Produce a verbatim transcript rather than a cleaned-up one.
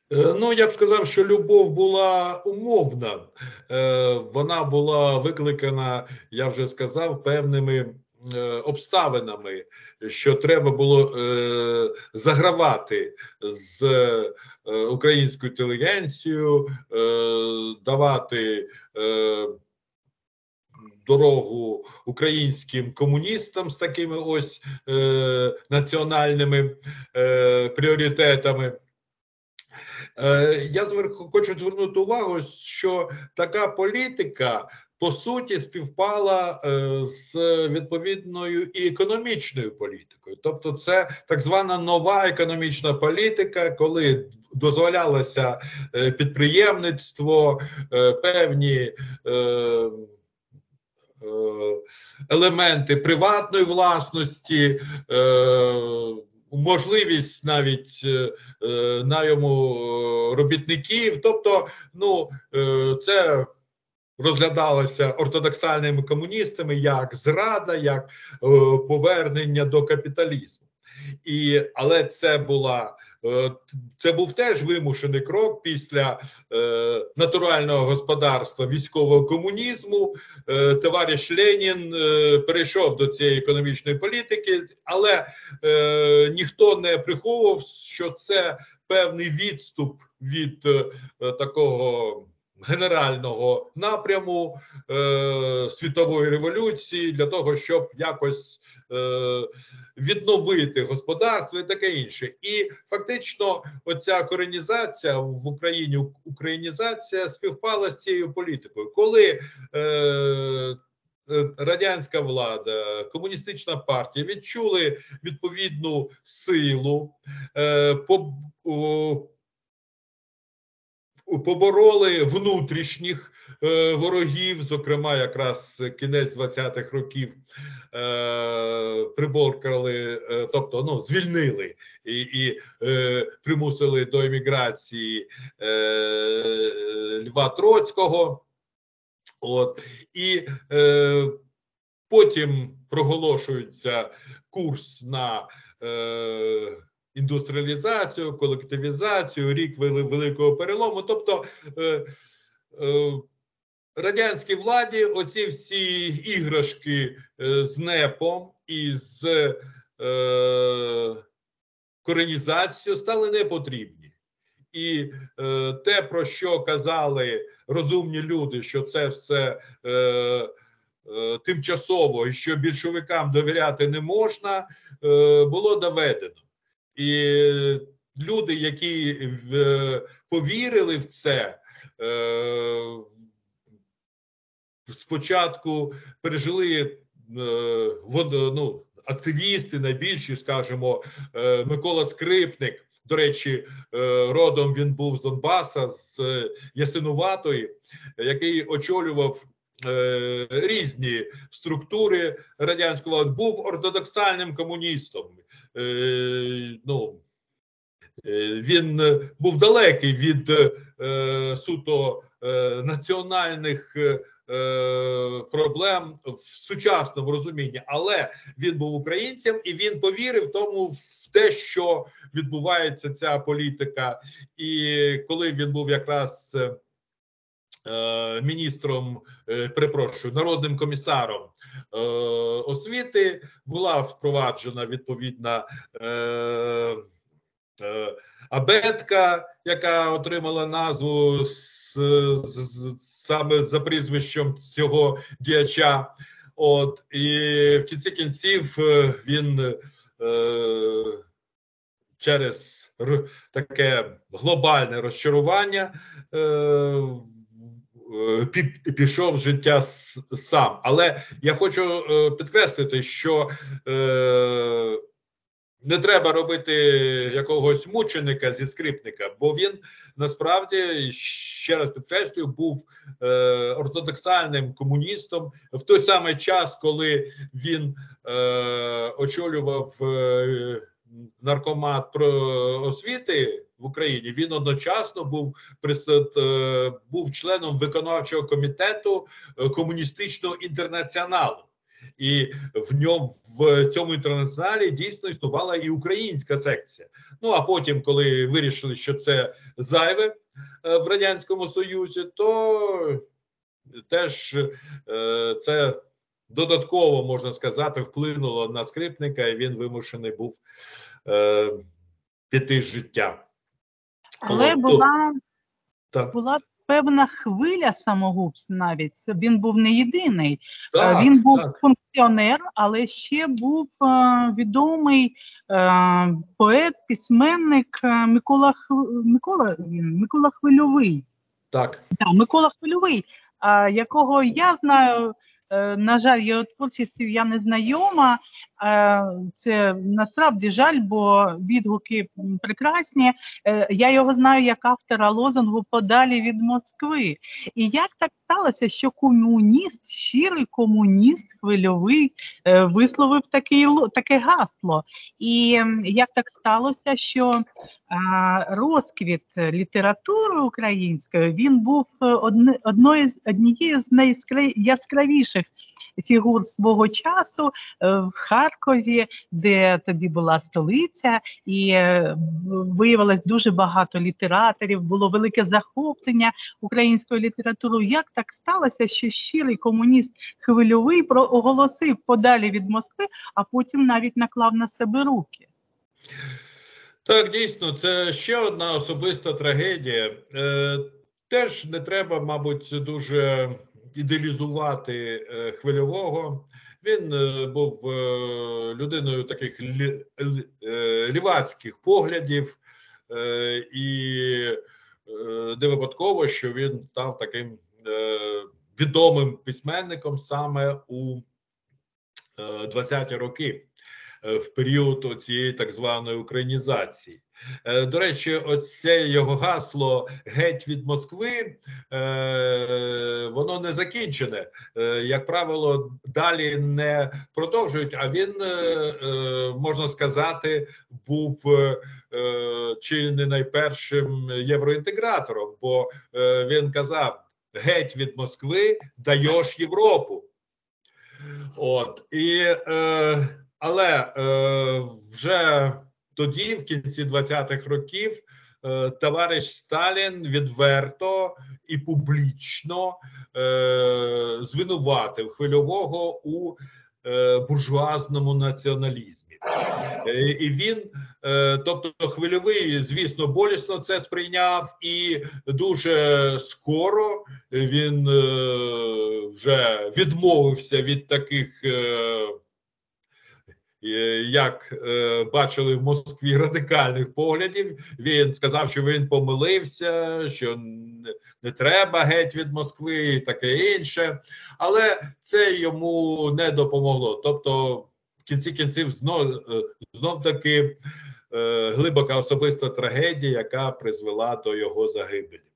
Ну, я б сказав, що любов була умовна. Вона була викликана, я вже сказав, певними обставинами, що треба було загравати з українською інтелігенцією, давати дорогу українським комуністам з такими ось національними пріоритетами. Я хочу звернути увагу, що така політика, по суті, співпала з відповідною і економічною політикою. Тобто це так звана нова економічна політика, коли дозволялося підприємництво, певні елементи приватної власності, можливість навіть е, найму робітників. Тобто, ну, е, це розглядалося ортодоксальними комуністами як зрада, як е, повернення до капіталізму. І, але це була Це був теж вимушений крок після е, натурального господарства військового комунізму. Е, товариш Ленін е, перейшов до цієї економічної політики, але е, ніхто не приховував, що це певний відступ від е, такого генерального напряму е, світової революції для того, щоб якось е, відновити господарство і таке інше. І фактично оця коренізація в Україні, українізація співпала з цією політикою. Коли е, радянська влада, комуністична партія відчули відповідну силу, е, по, о, побороли внутрішніх е, ворогів, зокрема якраз кінець двадцятих років е, приборкали, е, тобто ну, звільнили і, і е, примусили до еміграції е, Льва Троцького. От, і е, потім проголошується курс на е, індустріалізацію, колективізацію, рік великого перелому. Тобто е, е, радянській владі оці всі іграшки е, з НЕПом і з е, коренізацією стали непотрібні. І е, те, про що казали розумні люди, що це все е, е, тимчасово і що більшовикам довіряти не можна, е, було доведено. І люди, які е, повірили в це, е, спочатку пережили е, вод, ну, активісти найбільші, скажімо, е, Микола Скрипник. До речі, родом він був з Донбаса, з Ясинуватої, який очолював е, різні структури радянського влади, був ортодоксальним комуністом. Е, ну, е, він був далекий від е, суто е, національних е, проблем в сучасному розумінні, але він був українцем і він повірив тому в те, що відбувається ця політика. І коли він був якраз е, міністром, е, перепрошую, народним комісаром е, освіти, була впроваджена відповідна е, е, абетка, яка отримала назву саме за прізвищем цього діяча. От, і в кінці кінців він е, через таке глобальне розчарування е, пішов з життя сам. Але я хочу підкреслити, що е, не треба робити якогось мученика зі Скрипника, бо він насправді, ще раз підкреслюю, був е, ортодоксальним комуністом в той самий час, коли він е, очолював е, наркомат про освіти в Україні. Він одночасно був, був членом виконавчого комітету комуністичного інтернаціоналу. І в ньому, в цьому інтернаціоналі дійсно існувала і українська секція. Ну, а потім, коли вирішили, що це зайве в Радянському Союзі, то теж це додатково, можна сказати, вплинуло на Скрипника, і він вимушений був піти з життя. Але Коло... була, так. була певна хвиля самогубств навіть. Він був не єдиний. Так, він був так. функціонер, але ще був е, відомий е, поет, письменник Микола, Микола, він, Микола Хвильовий. Так. Так, Микола Хвильовий, е, якого я знаю. На жаль, його творчістю я не знайома, це насправді жаль, бо відгуки прекрасні. Я його знаю як автора лозунгу «Подалі від Москви». І як так сталося, що комуніст, щирий комуніст Хвильовий висловив такий, таке гасло? І як так сталося, що розквіт літератури української, він був одною, однією з найяскравіших фігур свого часу в Харкові, де тоді була столиця, і виявилось дуже багато літераторів, було велике захоплення українською літературою. Як так сталося, що щирий комуніст Хвильовий оголосив «Подалі від Москви», а потім навіть наклав на себе руки? Так, дійсно, це ще одна особиста трагедія. Е, теж не треба, мабуть, дуже ідеалізувати е, Хвильового. Він е, був е, людиною таких лі, е, лівацьких поглядів, е, і е, не випадково, що він став таким е, відомим письменником саме у е, двадцяті роки. В період цієї так званої українізації. До речі, оце його гасло «Геть від Москви», воно не закінчене. Як правило, далі не продовжують, а він, можна сказати, був чи не найпершим євроінтегратором, бо він казав «Геть від Москви, даєш Європу». От, і... Але е, вже тоді, в кінці двадцятих років, е, товариш Сталін відверто і публічно е, звинуватив Хвильового у е, буржуазному націоналізмі. Е, і він, е, тобто Хвильовий, звісно, болісно це сприйняв, і дуже скоро він е, вже відмовився від таких е, як е, бачили в Москві, радикальних поглядів. Він сказав, що він помилився, що не, не треба геть від Москви і таке інше. Але це йому не допомогло. Тобто, в кінці кінців, знов, знов таки е, глибока особиста трагедія, яка призвела до його загибелі.